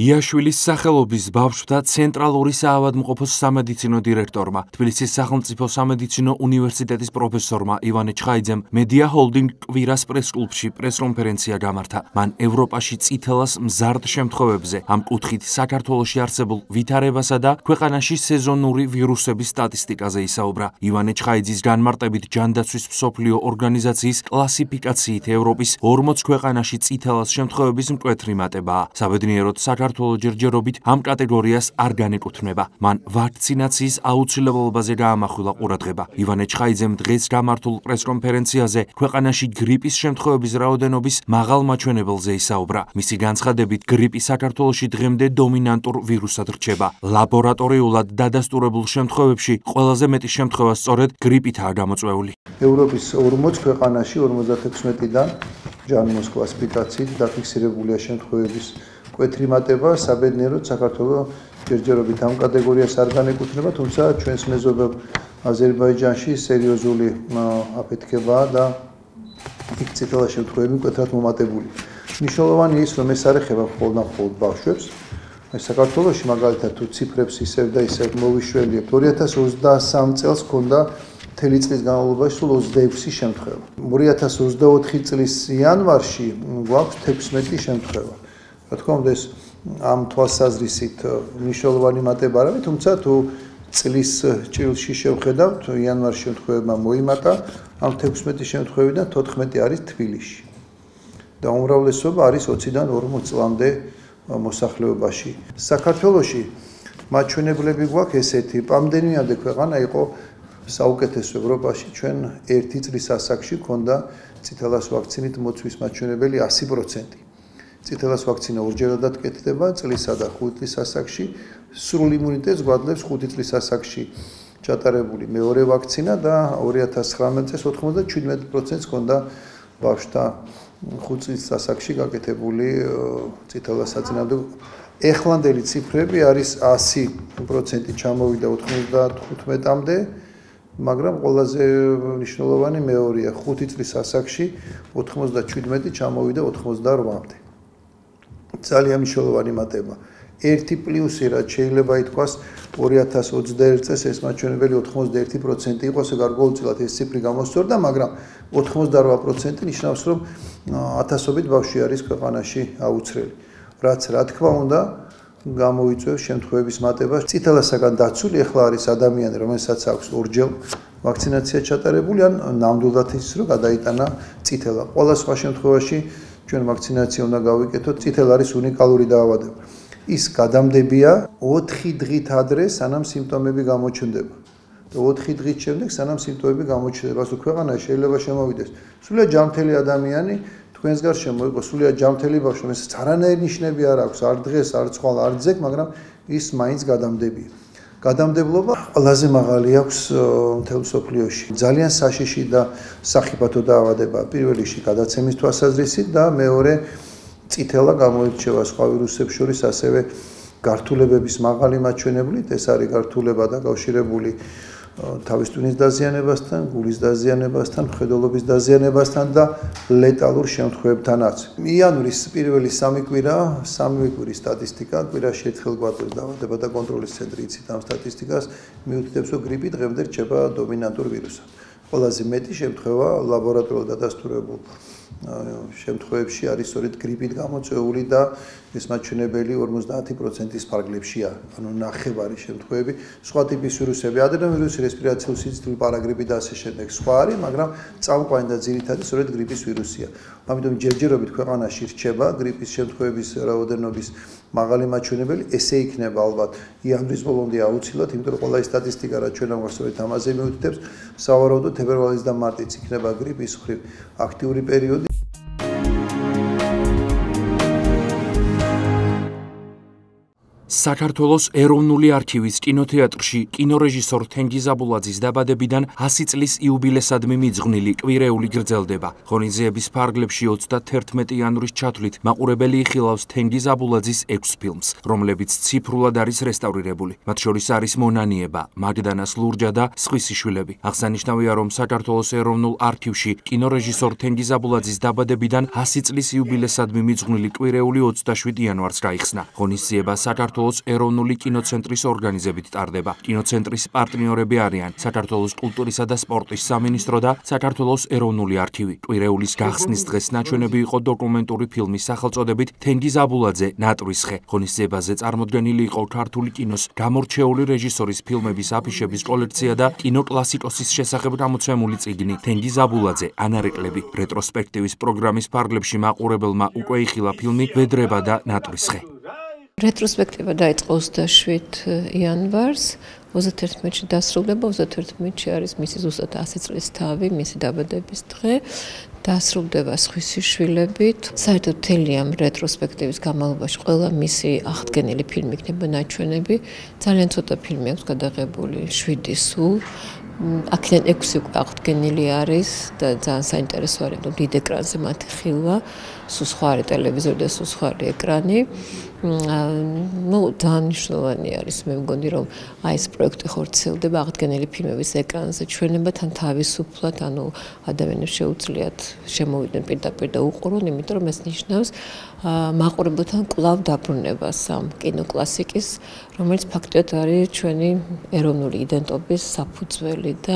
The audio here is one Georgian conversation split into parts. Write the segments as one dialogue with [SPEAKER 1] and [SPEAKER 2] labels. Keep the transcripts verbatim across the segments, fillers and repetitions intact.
[SPEAKER 1] იაშვილის სახელობის ბავშვთა ცენტრალური საავადმყოფოს სამედიცინო დირექტორმა, თბილისის სახელმწიფო სამედიცინო უნივერსიტეტის პროფესორმა ივანე ჩხაიძემ მედია ჰოლდინგ კვირას პრესკლუბში პრესკონფერენცია გამართა. მან ევროპაში წითელას მზარდ შემთხვევებზე, ამ კუთხით საქართველოში არსებულ ვითარებასა და ქვეყანაში სეზონური ვირუსების სტატისტიკაზე ისაუბრა. ივანე ჩხაიძის განმარტებით ჯანდაცვის მსოფლიო ორგანიზაციის კლასიფიკაციით ევროპის ორმოც ქვეყანაში წითელას შემთხვევების მკვეთრი მატებაა. საბედნიეროდ საქართველო ჯერჯერობით ამ კატეგორიას არ განეკუთვნება. მან ვაქცინაციის აუცილებლობაზე გაამახვილა ყურადღება. ივანე ჩხაიძემ დღეს გამართულ პრესკონფერენციაზე ქვეყანაში გრიპის შემთხვევების რაოდენობის მაღალ მაჩვენებელზე ისაუბრა. მისი განცხადებით, გრიპი საქართველოში დღემდე დომინანტურ ვირუსად რჩება. ლაბორატორიულად დადასტურებულ შემთხვევებში ყველაზე მეტი შემთხვევა სწორედ გრიპითაა გამოწვეული.
[SPEAKER 2] ევროპის ორმოც ქვეყანაში ორმოცდაექვსმეტიდან ჯანმოს კლასიფიკაციით დაფიქსირებულია შემთხვევების მკვეთრი მატება, საბედნიეროდ საქართველოს ჯერჯერობით ამ კატეგორიას არ განეკუთვნება, თუმცა ჩვენს მეზობელ აზერბაიჯანში სერიოზული აფეთქებაა და იქ წითელა შემთხვევები მკვეთრად მომატებული. მნიშვნელოვანია ის, რომ ეს არ ეხება მხოლოდ და მხოლოდ ბავშვებს. საქართველოში მაგალითად თუ ციფრებს ისევ და ისევ მოვიშველიებთ, ორი ათას ოცდასამ წელს ჰქონდა მთელი წლის განმავლობაში სულ ოცდაექვსი შემთხვევა. ორი ათას ოცდაოთხი წლის იანვარში გვაქვს თექვსმეტი შემთხვევა. რა თქმა უნდა, ეს ამ თვალსაზრისით მნიშვნელოვანი მატება არ არის, თუმცა თუ წლის ჭრილში შევხედავთ, იანვარში შემთხვევებმა მოიმატა, ამ თექვსმეტი შემთხვევიდან თოთხმეტი არის თბილისში. და უმრავლესობა არის ოციდან ორმოც წლამდე მოსახლეობაში. საქართველოში მაჩვენებლები გვაქვს ესეთი, პანდემიამდე ქვეყანა იყო საუკეთესო ევროპაში, ჩვენ ერთი წლის ასაკში ჰქონდა წითელას ვაქცინით მოცვის მაჩვენებელი ასი პროცენტი. წითელას ვაქცინა ორჯერადად კეთდება წლისა და ხუთი წლის ასაკში, სრულ იმუნიტეტს გვაძლევს ხუთი წლის ასაკში ჩატარებული მეორე ვაქცინა და ორი ათას ცხრამეტ წელს ოთხმოცდაჩვიდმეტი პროცენტს ჰქონდა ბავშვთა ხუთი წლის ასაკში გაკეთებული წითელას საწინააღმდეგო. ეხლანდელი ციფრები არის ასი პროცენტი ჩამოვიდა ოთხმოცდათხუთმეტამდე, მაგრამ ყველაზე მნიშვნელოვანი მეორეა, ხუთი წლის ასაკში ოთხმოცდაჩვიდმეტი ჩამოვიდა ოთხმოცდაორმამდე. ძალიან მნიშვნელოვანი მატება. ერთი პლუსი რაც შეიძლება ითქვას, ორი ათას ოცდაერთი წელს ეს მაჩვენებელი ოთხმოცდაერთი პროცენტი იყოს, გარკვეულწილად ეს ციფრი გამოსწორდა, მაგრამ ოცდაორ პროცენტი ნიშნავს, რომ ათასობით ბავშვი არის ქვეყანაში აუცრელი. რაც რა თქმა უნდა, გამოიწვევს შემთხვევების მატებას. წითელასაგან დაცული ახლა არის ადამიანი, რომელსაც აქვს ორჯერ ვაქცინაცია ჩატარებული, ან ნამდვილად ის რომ გადაიტანა წითელა. ყველა სხვა შემთხვევაში ჩვენ ვაქცინაცია უნდა გავიკეთოთ, წითელა არის უნიკალური დაავადება. ის გადამდებია ოთხი დღით ადრე, სანამ სიმპტომები გამოჩნდება. და ოთხი დღით შემდეგ, სანამ სიმპტომები გამოჩნდება, ასე ქვეყანაში შეიძლება შემოვიდეს სულიად ჯანმრთელი ადამიანი, თქვენს გარშემო იყოს სულიად ჯანმრთელი ბავშვი, რომელსაც არანაირი ნიშნები არ აქვს, არ დღეს, არ ცხვარ, არ ძეგ, მაგრამ ის მაინც გადამდებია. გადამდებლობა ყველაზე მაღალი აქვს მთელ მსოფლიოში. ძალიან საშიში და სახიფათო დაავადებაა. პირველ რიგში გადაცემის თვალსაზრისით და მეორე წითელა გამოირჩევა სხვა ვირუსებს შორის ასევე გართულებების მაღალი მაჩვენებლით. ეს არის გართულება დაკავშირებული თავის ტვინის დაზიანებასთან, გულის დაზიანებასთან, მხედველობის დაზიანებასთან და ლეტალურ შემთხვევებთანაც. იანვრის პირველი სამი კვირა, სამი კვირის სტატისტიკა, კვირაში ერთხელ გვაწევს დაავადებათა კონტროლის ცენტრი იცით ამ სტატისტიკას, მიუთითებს, რომ გრიპი დღემდე რჩება დომინანტურ ვირუსად. ყველაზე მეტი შემთხვევა ლაბორატორიულად დადასტურებულ შემთხვევებში არის სწორედ გრიპით გამოწვეული და ეს მაჩვენებელი ორმოცდაათი პროცენტის ფარგლებშია, ანუ ნახევარი შემთხვევები. სხვა ტიპის ვირუსები, ადენოვირუსი, რესპირაციული სიცოცხლის პარაგრიპი და ასე შემდეგ სხვა არის, მაგრამ წამყვანი და ძირითადი სწორედ გრიპის ვირუსია. ამიტომ ჯერჯერობით ქვეყანაში რჩება გრიპის შემთხვევების რაოდენობის მაღალი მაჩვენებელი, ესე იქნება ალბათ იანვრის ბოლომდე აუცილებლად, იმიტომ რომ ყველა ეს სტატისტიკა რაც ჩვენ ამას სწორედ ამაზე მიუთითებს, სავარაუდოდ თებერვალის და მარტიც იქნება გრიპის მხრივ აქტიური პერიოდი.
[SPEAKER 1] საქართველოს ეროვნული არქივის კინოთეატრში კინორეჟისორ თენგიზ აბულაძის დაბადებიდან ასი წლის იუბილესადმი მიძღვნილი კვირეული გრძელდება. ღონისძიების ფარგლებში ოცდათერთმეტი იანვრის ჩათვლით მაყურებელი იხილავს თენგიზ აბულაძის ექვს ფილმს, რომლებიც ციფრულად არის რესტავრირებული. მათ შორის არის მონანიება, მაგდანას ლურჯა და სხვისი შვილები. აღსანიშნავია, რომ საქართველოს ეროვნულ არქივში კინორეჟისორ თენგიზ აბულაძის დაბადებიდან ასი წლის იუბილესადმი მიძღვნილი კვირეული ოცდაშვიდ იანვარს გაიხსნა. ღონისძიება საქართველოს ეროვნული კინოცენტრის ორგანიზებით ტარდება. კინოცენტრის პარტნიორები არიან საქართველოს კულტურისა და სპორტის სამინისტრო და საქართველოს ეროვნული არქივი. კვირეულის გახსნის დღეს ნაჩვენები იყო დოკუმენტური ფილმის სახელწოდებით თენგიზ აბულაძე ნატვრის ხე. ღონისძიებაზე წარმოდგენილი იყო ქართული კინოს გამორჩეული რეჟისორის ფილმების აფიშების კოლექცია და კინოკლასიკოსის შესახებ გამოცემული წიგნი თენგიზ აბულაძე ანარეკლები. რეტროსპექტივის პროგრამის ფარგლებში მაყურებელმა უკვე იხილა ფილმი ვედრება და ნატვრის ხე.
[SPEAKER 3] რეტროსპექტივა დაიწყო ოცდაშვიდ იანვარს, ოცდათერთმეტში დასრულდება, ოცდათერთმეტში არის მისი ზუსტად ასი წლის თავი, მისი დაბადების დღე. დასრულდება სხვისი შვილებით. საერთოდ მთელი ამ რეტროსპექტივის განმავლობაში ყველა მისი აღდგენილი ფილმი იქნება ნაჩვენები. ძალიან ცოტა ფილმი აქვს გადაღებული, შვიდი სულ. აქედან ექვსი უკვე აღდგენილი არის და ძალიან საინტერესო არის, რომ დიდ ეკრანზე მათი ხილვა, სულ სხვა არის ტელევიზორი და სულ სხვა არის ეკრანი. ну, ძალიან მნიშვნელოვანი არის, მე მგონი, რომ აი ეს პროექტი ხორციელდება აღდგენილი ფილმების ეკრანზე ჩვენება თან თავისუფლად, ანუ ადამიანებს შეუძლიათ შემოვიდნენ პირდაპირ და უყურონ, იმიტომ რომ ეს ნიშნავს მაყურებელთან კვლავ დაბრუნებას ამ კინოკლასიკის, რომელიც ფაქტობრივად არის ჩვენი ეროვნული იდენტობის საფუძველი და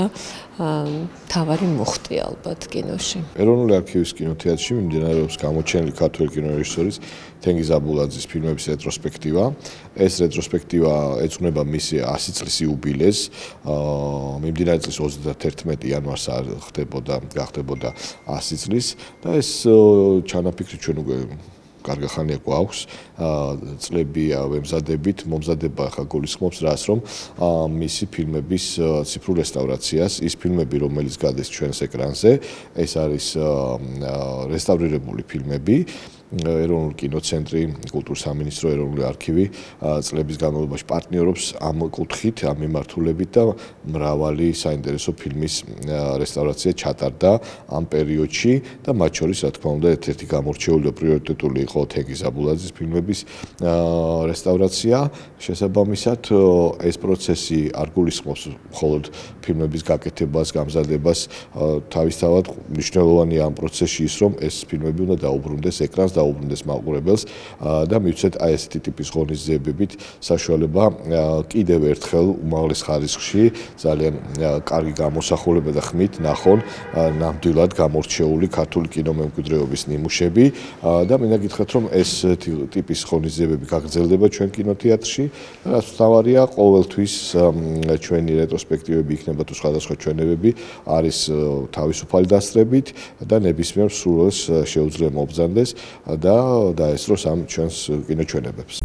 [SPEAKER 3] მთავარი მუხტი ალბათ კინოში.
[SPEAKER 4] ეროვნული არქივის კინოთეატრში მიმდინარეობს გამოჩენილი ქართველი კინორეჟისორის თენგიზ აბულაძის ფილმების რეტროსპექტივა. ეს რეტროსპექტივა ეძღვნება მისი ასი წლის იუბილეს. მიმდინარე წლის ოცდათერთმეტი იანვარს ხდებოდა, გახდებოდა ასი წლის და ეს ჩანაფიქრი ჩვენ უკვე კარგი ხანია გვაქვს, წლები ვემზადებით, მომზადება ახლა გულისხმობს რას, რომ მისი ფილმების ციფრულ რესტავრაციას, ის ფილმები, რომელიც გადის ჩვენს ეკრანზე, ეს არის რესტავრირებული ფილმები. ეროვნული კინოცენტრი, კულტურის სამინისტრო, ეროვნული არქივი წლების განმავლობაში პარტნიორობს ამ კუთხით, ამ მიმართულებით და მრავალი საინტერესო ფილმის რესტავრაცია ჩატარდა ამ პერიოდში და მათ შორის, რა თქმა უნდა, ერთ-ერთი გამორჩეული და პრიორიტეტული იყო თენგიზ აბულაძის ფილმების რესტავრაცია. შესაბამისად, ეს პროცესი არ გულისხმობს მხოლოდ ფილმების გაკეთებას, გამზადებას, თავისთავად მნიშვნელოვანია ამ პროცესში ის, რომ ეს ფილმები უნდა დაუბრუნდეს ეკრანს, დაუბრუნდეს მაყურებელს და მივცეთ აი ესეთი ტიპის ღონისძიებებით საშუალება კიდევ ერთხელ უმაღლეს ხარისხში ძალიან კარგი გამოსახულება და ხმით ნახონ ნამდვილად გამორჩეული ქართული კინომემკვიდრეობის ნიმუშები და მინდა გითხრათ, რომ ეს ტიპის ღონისძიებები გაგრძელდება ჩვენ კინოთეატრში, რაც მთავარია, ყოველთვის ჩვენი რეტროსპექტივები იქნება თუ სხვადასხვა ჩვენებები არის თავისუფალი დასწრებით და ნებისმიერ სურვილს შეუძლია მობრძანდეს და დაესწროს ამ ჩვენს კინოჩვენებებს.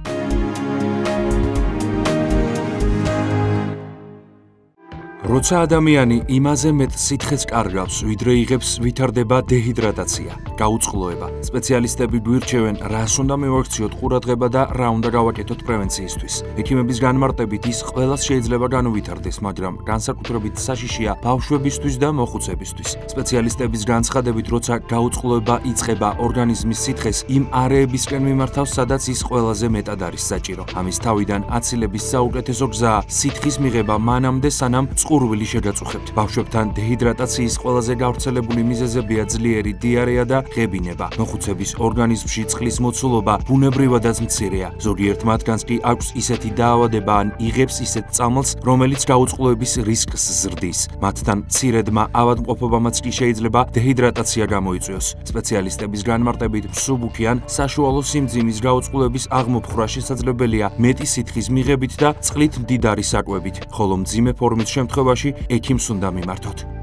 [SPEAKER 1] როცა ადამიანი იმაზე მეტ სითხეს კარგავს, ვიდრე იღებს, ვითარდება დეჰიდრატაცია, გაუწყლოება. სპეციალისტები გვირჩევენ, რას უნდა მივაქციოთ ყურადღება და რა უნდა გავაკეთოთ პრევენციისთვის. ექიმების განმარტებით ის ყველას შეიძლება განუვითარდეს, მაგრამ განსაკუთრებით საშიშია ბავშვებისთვის და მოხუცებისთვის. სპეციალისტების განცხადებით, როცა გაუწყლოება იწყება ორგანიზმის სითხეს, იმ არეებისკენ მიმართავს, სადაც ის ყველაზე მეტად არის საჭირო. ამის თავიდან აცილების საუკეთესო გზაა სითხის მიღება მანამდე, სანამ ყურვილი შეგაწუხებთ. ბავშვებთან დეჰიდრატაციის ყველაზე გავრცელებული მიზეზებია ძლიერი დიარეა და ღებინება. მოხუცების ორგანიზმში წყლის მოცულობა ბუნებრივადაც მცირეა. ზოგიერთ მათგანს კი აქვს ისეთი დაავადება ან იღებს ისეთ წამალს, რომელიც გაუწყლოების რისკს ზრდის. მათთან მცირედმა ავადმყოფობამაც კი შეიძლება დეჰიდრატაცია გამოიწვიოს. სპეციალისტების განმარტებით, მსუბუქი ან საშუალო სიმძიმის გაუწყლოების აღმოფხვრა შესაძლებელია მეტი სითხის მიღებით და წყლით მდიდარი საკვებით, ხოლო მძიმე ფორმის შემთხვევაში ექიმს უნდა მიმართოთ.